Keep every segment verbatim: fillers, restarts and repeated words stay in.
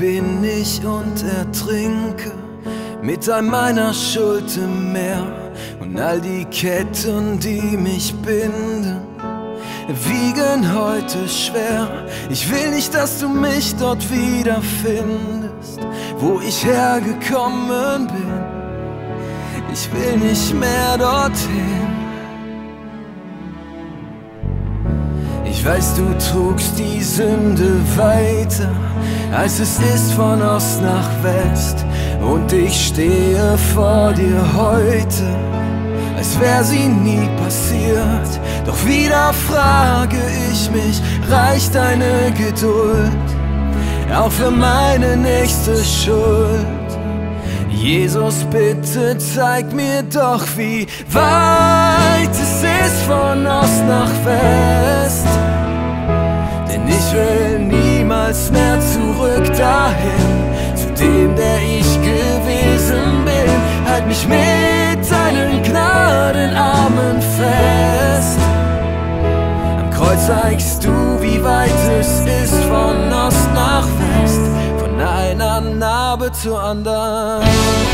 bin ich und ertrinke mit all meiner Schuld im Meer. Und all die Ketten, die mich binden, wiegen heute schwer. Ich will nicht, dass du mich dort wiederfindest, wo ich hergekommen bin. Ich will nicht mehr dorthin. Ich weiß, du trugst die Sünde weiter, als es ist von Ost nach West. Und ich stehe vor dir heute, als wär sie nie passiert. Doch wieder frage ich mich, reicht deine Geduld auch für meine nächste Schuld? Jesus, bitte zeig mir doch, wie weit es ist von Ost nach West. Denn ich will niemals mehr zurück dahin, zu dem, der ich gewesen bin. Halt mich mit deinen Gnadenarmen fest. Am Kreuz zeigst du, wie weit es ist von Ost nach West, von einer Narbe zur anderen.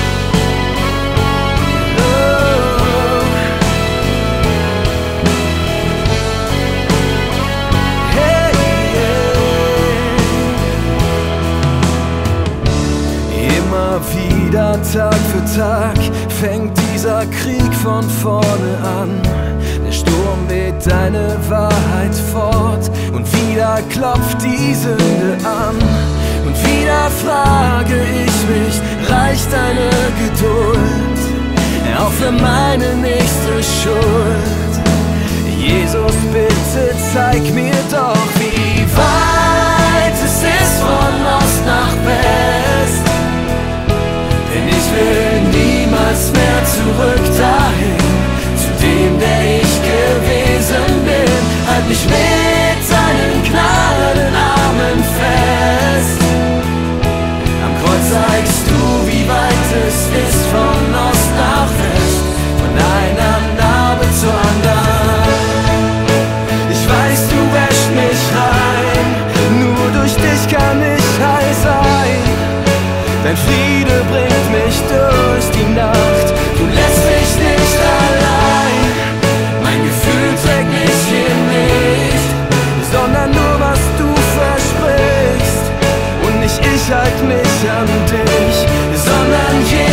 Wieder Tag für Tag fängt dieser Krieg von vorne an. Der Sturm weht deine Wahrheit fort und wieder klopft die Sünde an. Und wieder frage ich mich, reicht deine Geduld auch für meine nächste Schuld? Jesus, bitte zeig mir doch, wie weit es ist von Ost nach West. Denn ich will niemals mehr zurück dahin, zu dem, der ich gewesen bin. Halt mich mit seinen Gnadenarmen fest. Am Kreuz zeigst du, wie weit es ist von Ost nach West, von einer Narbe zur anderen. Ich weiß, du wäschst mich rein, nur durch dich kann ich heil sein. Dein Friede bringt mich durch die Nacht, du lässt mich nicht allein. Mein Gefühl trägt mich hier nicht, sondern nur was du versprichst. Und nicht ich halt mich an dich, sondern jeder.